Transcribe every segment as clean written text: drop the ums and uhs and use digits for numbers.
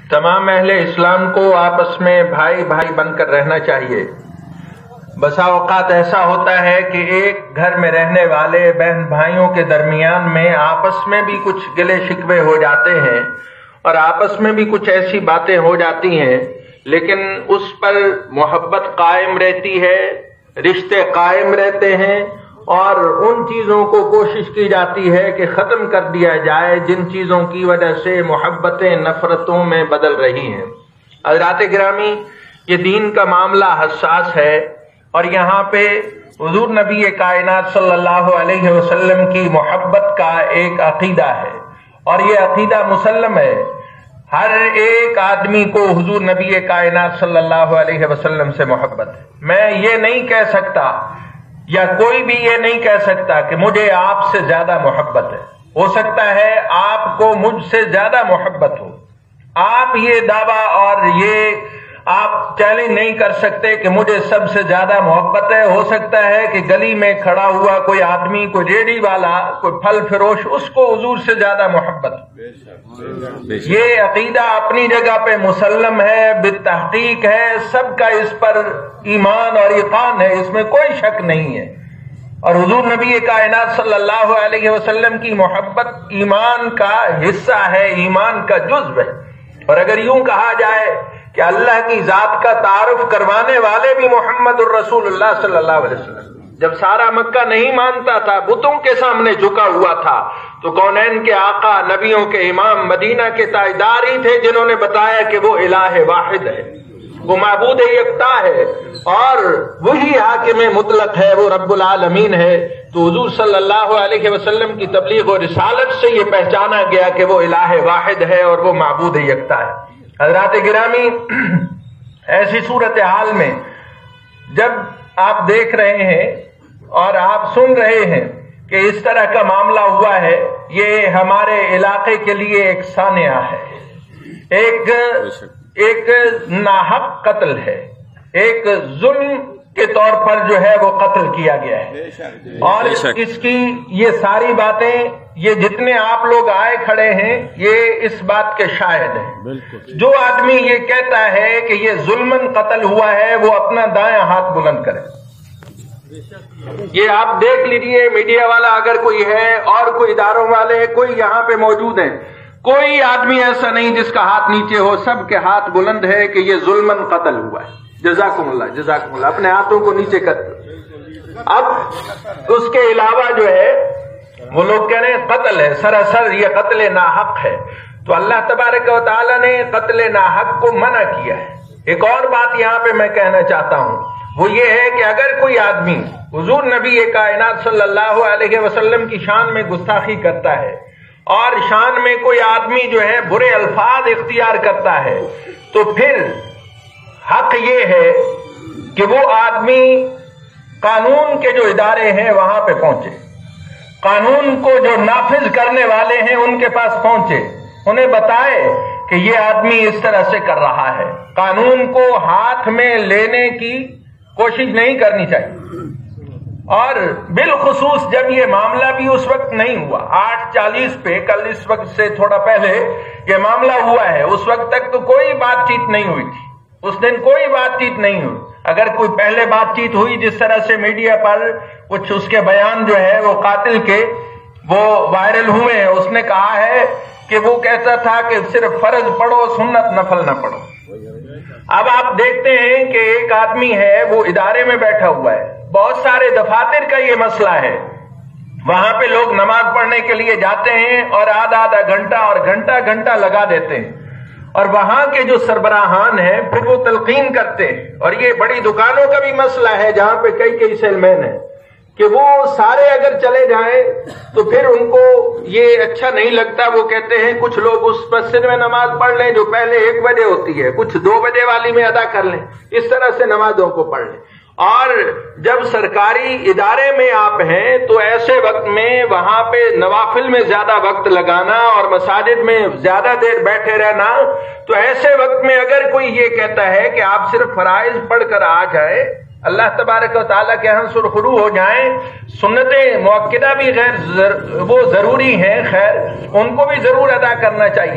تمام اہل اسلام کو آپس میں بھائی بھائی بن کر رہنا چاہیے۔ بسا اوقات ایسا ہوتا ہے کہ ایک گھر میں رہنے والے بہن بھائیوں کے درمیان میں آپس میں بھی کچھ گلے شکوے ہو جاتے ہیں اور آپس میں بھی کچھ ایسی باتیں ہو جاتی ہیں، لیکن اس پر محبت قائم رہتی ہے، رشتے قائم رہتے ہیں، اور ان چیزوں کو کوشش کی جاتی ہے کہ ختم کر دیا جائے جن چیزوں کی وجہ سے محبتیں نفرتوں میں بدل رہی ہیں۔ حضرات گرامی، یہ دین کا معاملہ حساس ہے، اور یہاں پہ حضور نبی کائنات صلی اللہ علیہ وسلم کی محبت کا ایک عقیدہ ہے، اور یہ عقیدہ مسلم ہے۔ ہر ایک آدمی کو حضور نبی کائنات صلی اللہ علیہ وسلم سے محبت ہے۔ میں یہ نہیں کہہ سکتا، یا کوئی بھی یہ نہیں کہہ سکتا کہ مجھے آپ سے زیادہ محبت ہے۔ ہو سکتا ہے آپ کو مجھ سے زیادہ محبت ہو، آپ یہ دعویٰ اور یہ آپ چیلنج نہیں کر سکتے کہ مجھے سب سے زیادہ محبت ہے۔ ہو سکتا ہے کہ گلی میں کھڑا ہوا کوئی آدمی، کوئی ریڑھی والا، کوئی پھل فروش، اس کو حضور سے زیادہ محبت ہو۔ یہ عقیدہ اپنی جگہ پہ مسلم ہے، بالتحقیق ہے، سب کا اس پر ایمان اور یقین ہے، اس میں کوئی شک نہیں ہے۔ اور حضور نبی کائنات صلی اللہ علیہ وسلم کی محبت ایمان کا حصہ ہے، ایمان کا جزو ہے۔ اور اگر یوں کہا جائے کہ اللہ کی ذات کا تعارف کروانے والے بھی محمد الرسول اللہ صلی اللہ علیہ وسلم، جب سارا مکہ نہیں مانتا تھا، بتوں کے سامنے جھکا ہوا تھا، تو کونین کے آقا، نبیوں کے امام، مدینہ کے تاجدار ہی تھے جنہوں نے بتایا کہ وہ الہ واحد ہے، وہ معبود یکتا ہے، اور وہی حاکم مطلق ہے، وہ رب العالمین ہے۔ تو حضور صلی اللہ علیہ وسلم کی تبلیغ و رسالت سے یہ پہچانا گیا کہ وہ الہ واحد ہے اور وہ معبود یکتا ہے۔ حضرات گرامی، ایسی صورتحال میں جب آپ دیکھ رہے ہیں اور آپ سن رہے ہیں کہ اس طرح کا معاملہ ہوا ہے، یہ ہمارے علاقے کے لیے ایک سانحہ ہے، ایک ناحق قتل ہے، ایک ظلم کے طور پر جو ہے وہ قتل کیا گیا ہے، اور اس کی یہ ساری باتیں، یہ جتنے آپ لوگ آئے کھڑے ہیں، یہ اس بات کے شاہد ہیں۔ جو آدمی یہ کہتا ہے کہ یہ ظلمن قتل ہوا ہے، وہ اپنا دائیں ہاتھ بلند کرے۔ یہ آپ دیکھ لیجئے، میڈیا والا اگر کوئی ہے اور کوئی اداروں والے، کوئی یہاں پہ موجود ہیں، کوئی آدمی ایسا نہیں جس کا ہاتھ نیچے ہو، سب کے ہاتھ بلند ہے کہ یہ ظلمن قتل ہوا ہے۔ جزاکم اللہ، جزاکم اللہ، اپنے ہاتھوں کو نیچے کر۔ اب اس کے علاوہ جو ہے وہ لوگ کہہ رہے ہیں قتل ہے، سراسر یہ قتل ناحق ہے، تو اللہ تبارک و تعالی نے قتل ناحق کو منع کیا ہے۔ ایک اور بات یہاں پہ میں کہنا چاہتا ہوں، وہ یہ ہے کہ اگر کوئی آدمی حضور نبی کائنات صلی اللہ علیہ وسلم کی شان میں گستاخی کرتا ہے، اور شان میں کوئی آدمی جو ہے برے الفاظ اختیار کرتا ہے، تو پھر حق یہ ہے کہ وہ آدمی قانون کے جو ادارے ہیں وہاں پہ پہنچے، قانون کو جو نافذ کرنے والے ہیں ان کے پاس پہنچے، انہیں بتائے کہ یہ آدمی اس طرح سے کر رہا ہے۔ قانون کو ہاتھ میں لینے کی کوشش نہیں کرنی چاہیے، اور بالخصوص جب یہ معاملہ بھی اس وقت نہیں ہوا، 8:40 پہ، کل اس وقت سے تھوڑا پہلے یہ معاملہ ہوا ہے، اس وقت تک تو کوئی بات چیت نہیں ہوئی تھی، اس دن کوئی بات چیت نہیں ہوئی۔ اگر کوئی پہلے بات چیت ہوئی، جس طرح سے میڈیا پر کچھ اس کے بیان جو ہے وہ قاتل کے وہ وائرل ہوئے ہیں، اس نے کہا ہے کہ وہ کہتا تھا کہ صرف فرض پڑھو، سنت نفل نہ پڑھو۔ اب آپ دیکھتے ہیں کہ ایک آدمی ہے وہ ادارے میں بیٹھا ہوا ہے، بہت سارے دفاتر کا یہ مسئلہ ہے، وہاں پہ لوگ نماز پڑھنے کے لیے جاتے ہیں اور آدھا گھنٹہ اور گھنٹہ لگا دیتے ہیں، اور وہاں کے جو سربراہان ہیں پھر وہ تلقین کرتے ہیں، اور یہ بڑی دکانوں کا بھی مسئلہ ہے جہاں پہ کئی سیل مین ہیں، کہ وہ سارے اگر چلے جائیں تو پھر ان کو یہ اچھا نہیں لگتا، وہ کہتے ہیں کچھ لوگ اس مسجد میں نماز پڑھ لیں جو پہلے 1 بجے ہوتی ہے، کچھ 2 بجے والی میں ادا کر لیں، اس طرح سے نمازوں کو پڑھ لیں۔ اور جب سرکاری ادارے میں آپ ہیں تو ایسے وقت میں وہاں پہ نوافل میں زیادہ وقت لگانا اور مساجد میں زیادہ دیر بیٹھے رہنا، تو ایسے وقت میں اگر کوئی یہ کہتا ہے کہ آپ صرف فرائض پڑھ کر آ جائیں، اللہ تبارک و تعالیٰ کے ہاں سرخرو ہو جائیں، سنتیں مؤکدہ بھی وہ ضروری ہیں، خیر ان کو بھی ضرور ادا کرنا چاہیے،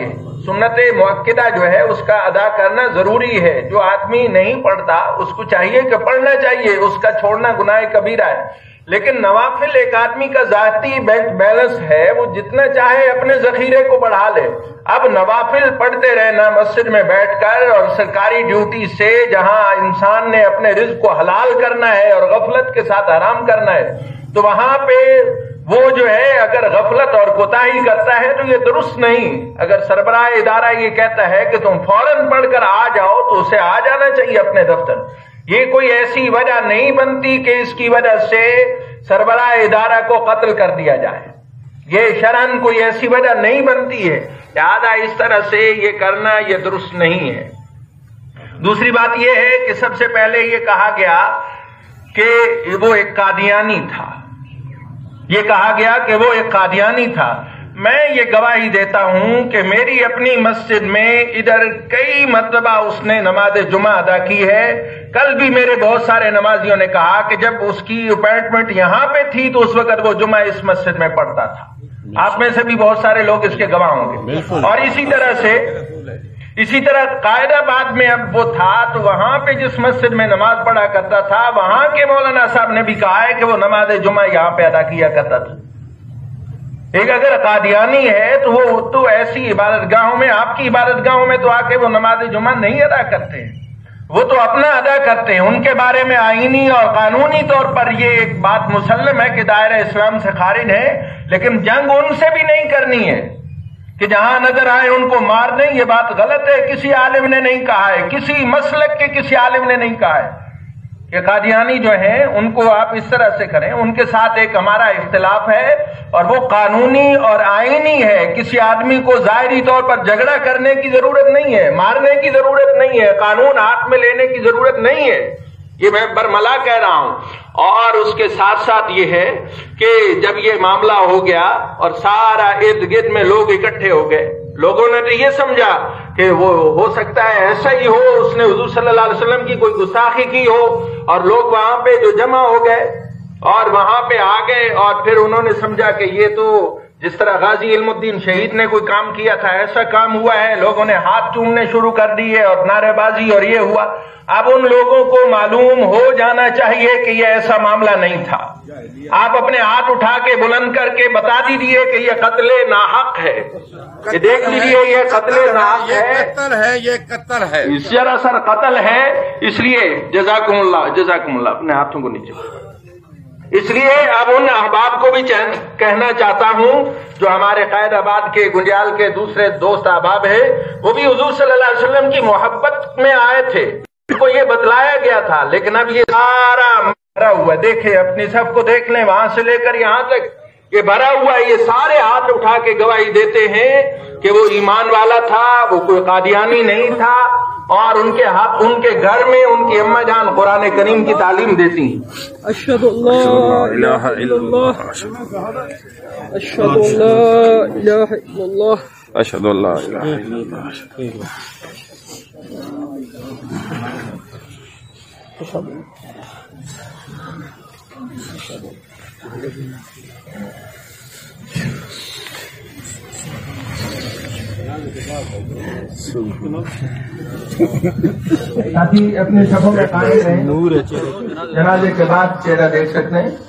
سنت مؤکدہ جو ہے اس کا ادا کرنا ضروری ہے. جو آدمی نہیں پڑھتا اس کو چاہیے کہ پڑھنا چاہیے، اس کا چھوڑنا گناہ کبیرہ ہے. لیکن نوافل ایک آدمی کا ذاتی بینک بیلنس ہے، وہ جتنا چاہے اپنے ذخیرے کو بڑھا لے. اب نوافل پڑھتے رہنا مسجد میں بیٹھ کر اور سرکاری ڈیوٹی سے جہاں انسان نے اپنے رزق کو حلال کرنا ہے اور غفلت کے ساتھ حرام کرنا ہے، تو وہاں پہ وہ جو ہے اگر غفلت اور کوتاہی کرتا ہے تو یہ درست نہیں. اگر سربراہ ادارہ یہ کہتا ہے کہ تم فوراً پڑھ کر آ جاؤ تو اسے آ جانا چاہیے اپنے دفتر. یہ کوئی ایسی وجہ نہیں بنتی کہ اس کی وجہ سے سربراہ ادارہ کو قتل کر دیا جائے. یہ شرعاً کوئی ایسی وجہ نہیں بنتی ہے. لہٰذا اس طرح سے یہ کرنا یہ درست نہیں ہے. دوسری بات یہ ہے کہ سب سے پہلے یہ کہا گیا کہ وہ ایک قادیانی تھا. یہ کہا گیا کہ وہ ایک قادیانی تھا. میں یہ گواہی دیتا ہوں کہ میری اپنی مسجد میں ادھر کئی مرتبہ اس نے نماز جمعہ ادا کی ہے. کل بھی میرے بہت سارے نمازیوں نے کہا کہ جب اس کی اپائنٹمنٹ یہاں پہ تھی تو اس وقت وہ جمعہ اس مسجد میں پڑھتا تھا. آپ میں سے بھی بہت سارے لوگ اس کے گواہ ہوں گے. اور اسی طرح قائد آباد میں اب وہ تھا تو وہاں پہ جس مسجد میں نماز پڑھا کرتا تھا وہاں کے مولانا صاحب نے بھی کہا ہے کہ وہ نماز جمعہ یہاں پہ ادا کیا کرتا تھا. ایک اگر قادیانی ہے تو وہ تو ایسی عبادت گاہوں میں، آپ کی عبادت گاہوں میں تو آ کے وہ نماز جمعہ نہیں ادا کرتے ہیں، وہ تو اپنا ادا کرتے ہیں. ان کے بارے میں آئینی اور قانونی طور پر یہ ایک بات مسلم ہے کہ دائرہ اسلام سے خارج ہے، لیکن جنگ ان سے بھی نہیں کرنی ہے کہ جہاں نظر آئے ان کو مار دیں. یہ بات غلط ہے. کسی عالم نے نہیں کہا ہے، کسی مسلک کے کسی عالم نے نہیں کہا ہے کہ قادیانی جو ہیں ان کو آپ اس طرح سے کریں. ان کے ساتھ ایک ہمارا اختلاف ہے اور وہ قانونی اور آئینی ہے. کسی آدمی کو ظاہری طور پر جھگڑا کرنے کی ضرورت نہیں ہے، مارنے کی ضرورت نہیں ہے، قانون ہاتھ میں لینے کی ضرورت نہیں ہے. یہ میں برملا کہہ رہا ہوں. اور اس کے ساتھ ساتھ یہ ہے کہ جب یہ معاملہ ہو گیا اور سارا ارد گرد میں لوگ اکٹھے ہو گئے، لوگوں نے تو یہ سمجھا کہ وہ ہو سکتا ہے ایسا ہی ہو، اس نے حضور صلی اللہ علیہ وسلم کی کوئی گستاخی کی ہو. اور لوگ وہاں پہ جو جمع ہو گئے اور وہاں پہ آ گئے اور پھر انہوں نے سمجھا کہ یہ تو جس طرح غازی علم الدین شہید نے کوئی کام کیا تھا ایسا کام ہوا ہے. لوگوں نے ہاتھ چومنے شروع کر دیے اور نعرے بازی اور یہ ہوا. اب ان لوگوں کو معلوم ہو جانا چاہیے کہ یہ ایسا معاملہ نہیں تھا. آپ اپنے ہاتھ اٹھا کے بلند کر کے بتا دیجیے کہ یہ قتل ناحق ہے. یہ دیکھ لیجیے یہ قتل ناحق ہے، یہ قتل ہے، سراسر قتل ہے. اس لیے جزاکم اللہ اپنے ہاتھوں کو نیچے. اس لیے اب ان احباب کو بھی کہنا چاہتا ہوں جو ہمارے قائد آباد کے گنجال کے دوسرے دوست احباب ہیں، وہ بھی حضور صلی اللہ علیہ وسلم کی محبت میں آئے تھے، ان کو یہ بتلایا گیا تھا. لیکن اب یہ سارا بھرا ہوا، دیکھیں اپنی صف کو دیکھ لیں، وہاں سے لے کر یہاں تک یہ بھرا ہوا ہے. یہ سارے ہاتھ اٹھا کے گواہی دیتے ہیں کہ وہ ایمان والا تھا، وہ کوئی قادیانی نہیں تھا. اور ان کے ہاتھ ان کے گھر میں ان کی اماں جان قرآن کریم کی تعلیم دیتی ہیں. اشہد ان لا الہ الا اللہ، اشہد ان لا الہ الا اللہ، اشہد ان لا الہ الا اللہ. ساتھی اپنے صفوں میں قائم رہیں. جنازے کے بعد چہرہ دیکھ سکتے ہیں.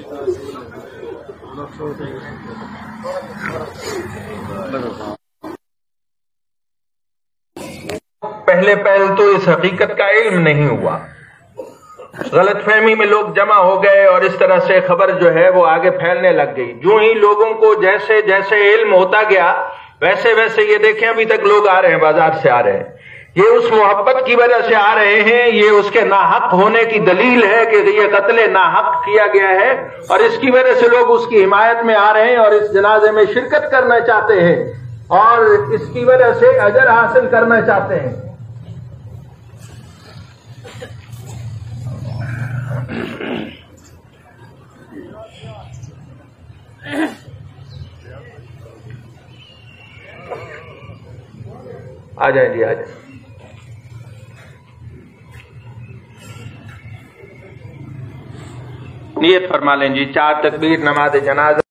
پہلے تو اس حقیقت کا علم نہیں ہوا، غلط فہمی میں لوگ جمع ہو گئے اور اس طرح سے خبر جو ہے وہ آگے پھیلنے لگ گئی. جو ہی لوگوں کو جیسے جیسے علم ہوتا گیا ویسے ویسے یہ دیکھیں ابھی تک لوگ آ رہے ہیں، بازار سے آ رہے ہیں. یہ اس محبت کی وجہ سے آ رہے ہیں، یہ اس کے ناحق ہونے کی دلیل ہے کہ یہ قتل ناحق کیا گیا ہے اور اس کی وجہ سے لوگ اس کی حمایت میں آ رہے ہیں اور اس جنازے میں شرکت کرنا چاہتے ہیں اور اس کی وجہ سے اجر حاصل کرنا چاہتے ہیں. آ جائیں جی، آ جائیں. نیت فرما لیں جی. 4 تکبیر نماز جنازہ.